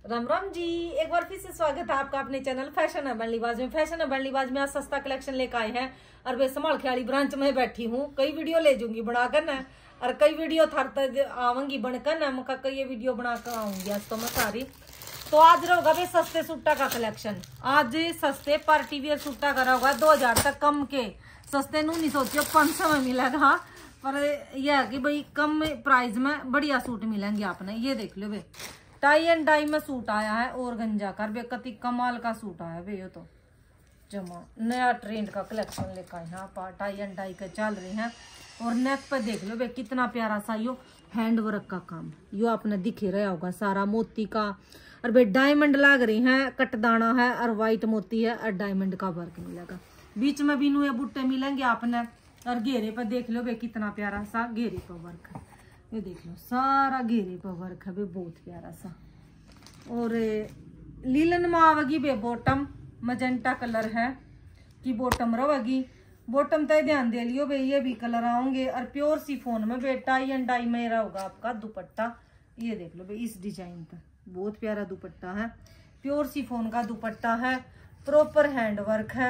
राम राम जी, एक बार फिर से स्वागत है आपका अपने चैनल फैशन है लिबाज में। फैशन है लिबाज में आज सस्ता कलेक्शन लेकर आए हैं और वे संभाल ख्याली ब्रांच में बैठी हूँ। कई वीडियो ले जूंगी बनाकर न और कई वीडियो थर तक आवांगी बनकर न मका कई वीडियो बनाकर आऊंगी आज तो मैं सारी। तो आज रहोगा भाई सस्ते सूटा का कलेक्शन। आज सस्ते पार्टी वियर सूटा का रहोगा 2000 तक कम के। सस्ते नू नहीं सोचियो 500 में मिलेगा, पर यह है कि भाई कम प्राइस में बढ़िया सूट मिलेंगे आपने। ये देख लो भाई, टाई एंड डाई में सूट आया है और गंजा कर बेकती कमाल का सूट आया भाई। ये तो जमा नया ट्रेंड का कलेक्शन लेकर आए हैं आप। टाई एंड डाई के चल रहे हैं और नेक पे देख लो भाई कितना प्यारा सा यो हैंड वर्क का काम यो आपने दिख ही रहा होगा सारा मोती का। और भाई डायमंड लाग रही है, कटदाना है और व्हाइट मोती है और डायमंड का वर्क मिलेगा। बीच में भी नुए बुट्टे मिलेंगे आपने। और घेरे पर देख लो भाई कितना प्यारा सा घेरे पर वर्क है। ये देख लो सारा घेरे पर वर्क है भाई, बहुत प्यारा सा। और लीलन में आवेगी बे बॉटम, मजेंटा कलर है कि बॉटम रहेगी। बॉटम तय ध्यान दे लियो भाई, ये भी कलर आएंगे। और प्योर सिफोन में भाई टाई एंड डाई में रहेगा आपका दुपट्टा। ये देख लो भाई इस डिजाइन का बहुत प्यारा दुपट्टा है। प्योर सिफोन का दुपट्टा है, प्रॉपर हैंड वर्क है।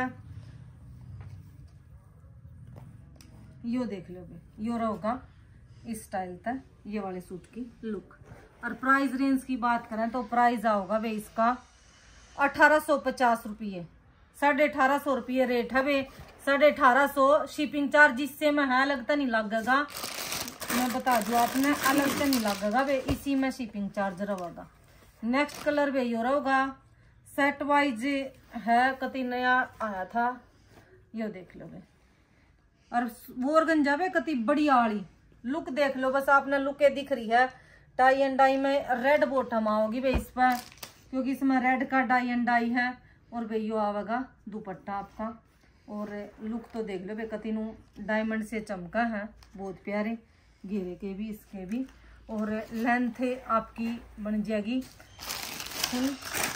यो देख लो भाई, यो रहेगा इस स्टाइल तक ये वाले सूट की लुक। और प्राइस रेंज की बात करें तो प्राइस आओगा भाई इसका 1850 रुपये। 1850 रुपये रेट है भाई। 1850 शिपिंग चार्ज इससे में है, अलग तो नहीं लगेगा। मैं बता दूं आपने, अलग तो नहीं लगेगा भाई, इसी में शिपिंग चार्ज रहेगा। नेक्स्ट कलर भाई यो रहेगा, सेट वाइज है, कति नया आया था। यो देख लो भाई, और वो गंजा भाई कति बढ़िया वाली लुक देख लो बस आपने, लुके दिख रही है। टाई एंड डाई में रेड बॉटम आओगी भाई इस पर, क्योंकि इसमें रेड का डाई एंड डाई है। और भाई यो आवेगा दुपट्टा आपका। और लुक तो देख लो भाई कति नू डायमंड से चमका है, बहुत प्यारे घेरे के भी इसके भी। और लेंथ आपकी बन जाएगी फुल।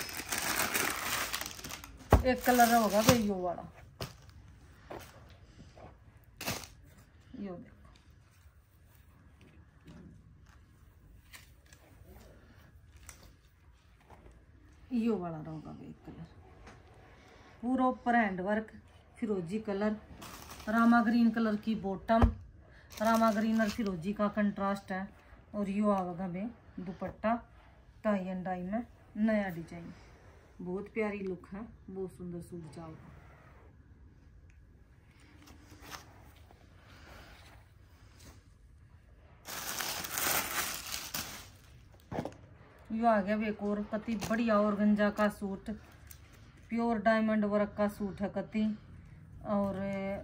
एक कलर होगा भाई यो वाला, यो देखो यो वाला रहेगा भाई कलर पूरा ऊपर हैंड वर्क, फिरोजी कलर, रामा ग्रीन कलर की बॉटम, रामा ग्रीन और फिरोजी का कंट्रास्ट है। और यो आवेगा भाई दुपट्टा टाई एंड डाई में नया डिजाइन, बहुत प्यारी लुक है, बहुत सुंदर सूट जाओगा। यो आ गया एक और कति बढ़िया और गंजा का सूट, प्योर डायमंड वर्क का सूट है कति। और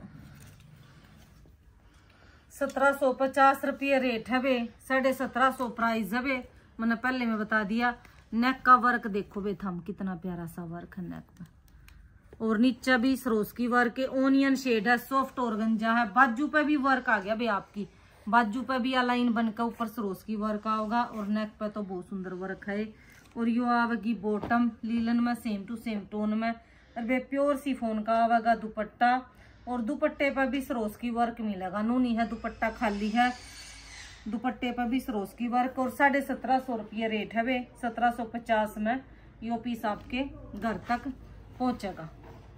1750 रुपये रेट है बे, 1750 प्राइस है बे। मैंने पहले में बता दिया। नेक का वर्क देखो बे थम कितना प्यारा सा वर्क है नेक पे। और नीचे भी सरोज की वर्क है, ओनियन शेड है, सॉफ्ट और गंजा है। बाजू पे भी वर्क आ गया बे आपकी, बाजू पे भी अलाइन बनकर ऊपर सरोज की वर्क आओगा। और नेक पे तो बहुत सुंदर वर्क है। और यो आवेगी बॉटम लीलन में सेम टू सेम टोन में। और वे प्योर सिफोन का आवेगा दुपट्टा। और दुपट्टे पर भी सरोज की वर्क मिलेगा, नूनी है दुपट्टा खाली है, दुपट्टे पर भी सरोज की वर्क। और 1750 रुपये रेट है वे। 1750 में यो पीस आपके घर तक पहुंचेगा।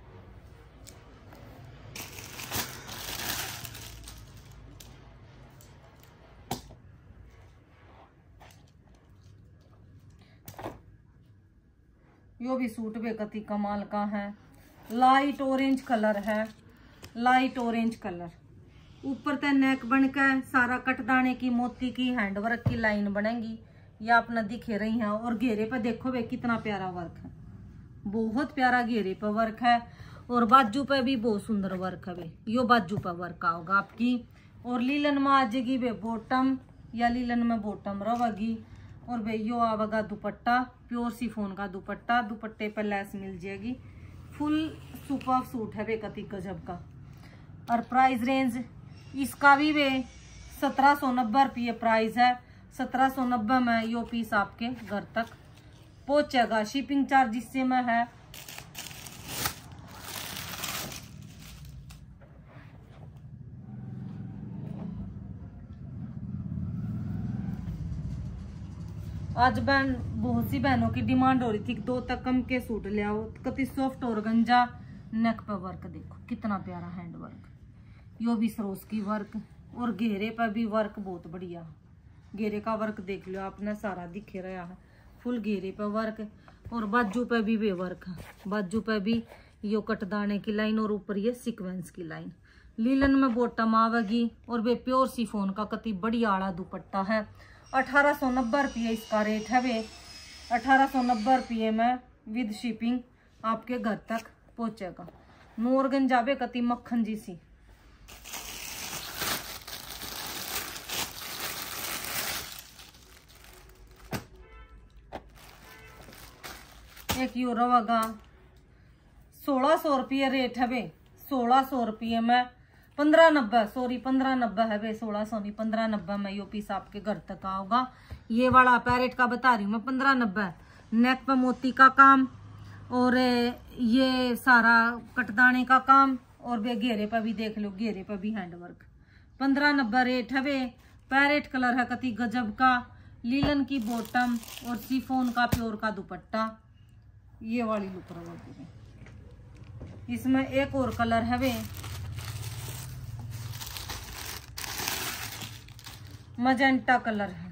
यो भी सूट बेकती कमाल का है, लाइट ऑरेंज कलर है, लाइट ऑरेंज कलर। ऊपर तक नेक बनकर सारा कटदाने की मोती की हैंडवर्क की लाइन बनेगी, ये आपने दिखे रही है। और घेरे पे देखो भाई कितना प्यारा वर्क है, बहुत प्यारा घेरे पे वर्क है। और बाजू पे भी बहुत सुंदर वर्क है भाई, यो बाजू पे वर्क होगा आपकी। और लीलन में आ जाएगी भाई बॉटम, या लीलन में बॉटम रहेगी। और भाई यो आवेगा दुपट्टा, प्योर सिफोन का दुपट्टा, दुपट्टे पर लेस मिल जाएगी। फुल सुपर सूट है बेकती गजब का। और प्राइस रेंज इसका भी वे 1790 रुपये प्राइस है। 1790 में यो पीस आपके घर तक पहुंचेगा। शिपिंग चार्ज इससे में है। आज बहन बहुत सी बहनों की डिमांड हो रही थी 2 तकम के सूट ले आओ, कति सॉफ्ट ऑर्गेन्जा, नेक पे वर्क देखो कितना प्यारा हैंड वर्क, यो भी सरोस की वर्क, और घेरे पर भी वर्क बहुत बढ़िया, घेरे का वर्क देख लो आपने सारा दिखे रहा है, फुल घेरे पे वर्क, और बाजू पे भी वे वर्क है, बाजू पे भी यो कटदाने की लाइन और ऊपर ये सीक्वेंस की लाइन, लीलन में बॉटम आवेगी, और वे प्योर सिफोन का कति बढ़िया आड़ा दुपट्टा है। 1890 रुपये इसका रेट है, वे 1890 रुपये में विद शिपिंग आपके घर तक पहुंचेगा। नूरगंज जावे कति मक्खन जी सी। एक यो रवागा 1600 रुपये रेट है वे, 1600 रुपये में 1590, सॉरी 1590 है वे, 1600 नहीं 1590 में यो पीस आपके घर तक आओगा। ये वाला पैरेट का बता रही हूँ मैं 1590, नेक पे मोती का काम, और ये सारा कटदाने का काम, और वे घेरे पे भी देख लो, घेरे पे भी हैंडवर्क, 1590 रेट है वे। पैरेट कलर है कति गजब का, लीलन की बॉटम और सिफोन का प्योर का दुपट्टा, ये वाली लुक रहा। इसमें एक और कलर है वे, मजेंटा कलर है,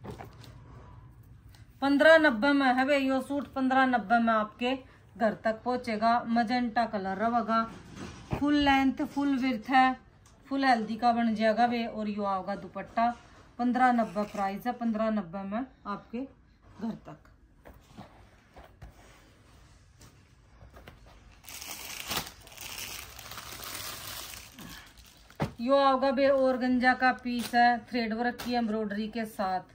1590 में है वे यो सूट, 1590 में आपके घर तक पहुंचेगा। मजेंटा कलर रहेगा, फुल लेंथ फुल विड्थ है, फुल हेल्दी का बन जाएगा वे, और यो आओगा दुपट्टा। 1590 प्राइस है, 1590 में आपके घर तक। यो आओगा बे ऑर्गेन्जा का पीस है, थ्रेड वर्क की एम्ब्रॉयडरी के साथ,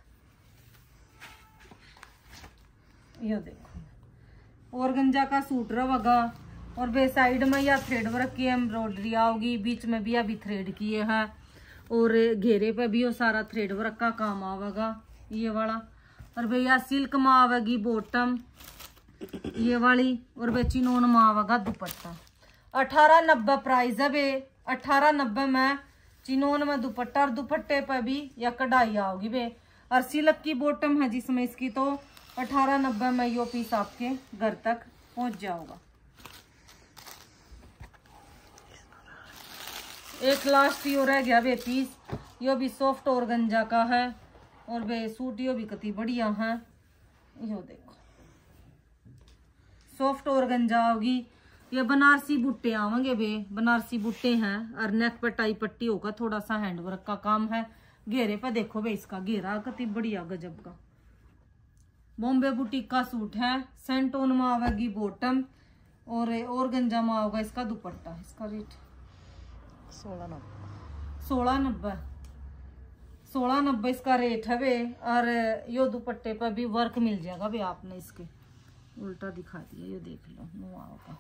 यो देखो ऑर्गेन्जा का सूट रहेगा, और बे साइड में या थ्रेड वर्क की एम्ब्रॉयडरी आओगी, बीच में भी अभी थ्रेड किए हैं, और घेरे पे भी वो सारा थ्रेड वर्क का काम आवेगा ये वाला, और भैया सिल्क में आवेगी बॉटम ये वाली, और बे चिनोन में आवेगा दुपट्टा। 1890 प्राइस है बे, 1890 में चिनोन में दुपट्टा, और दुपट्टे पे भी या कढ़ाई आओगी बे, और सिल्क की बॉटम है जिसमें इसकी, तो 1890 में यो पीस आपके घर तक पहुंच जाओगा। एक लास्ट यो रह गया बे पीस, यो भी सॉफ्ट ऑर्गेन्जा का है, और बे सूट यो भी कति बढ़िया है, यो देखो सॉफ्ट ऑर्गेन्जा होगी, ये बनारसी बुट्टे आवेंगे बे, बनारसी बुट्टे हैं, और नेक पर टाई पट्टी होगा, थोड़ा सा हैंडवर्क का काम है। घेरे पर देखो बे इसका घेरा कति बढ़िया गजब का, बॉम्बे बुटीक का सूट है, सेंटोन में आवेगी बॉटम, और ऑर्गेन्जा में आएगा इसका दुपट्टा। इसका रेट 1690 इसका रेट है बे, और यो दुपट्टे पर भी वर्क मिल जाएगा बे, आपने इसके उल्टा दिखा दिया, ये देख लो नो आओगा,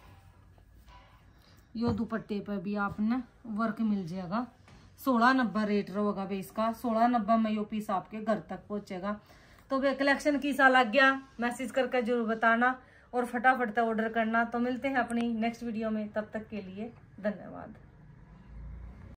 यो दुपट्टे पर भी आपने वर्क मिल जाएगा। 1690 रेट रहेगा बे इसका, 1690 में यो पीस आपके घर तक पहुंचेगा। तो वे कलेक्शन कैसा लग गया मैसेज करके जरूर बताना, और फटाफट ऑर्डर करना। तो मिलते हैं अपनी नेक्स्ट वीडियो में, तब तक के लिए धन्यवाद।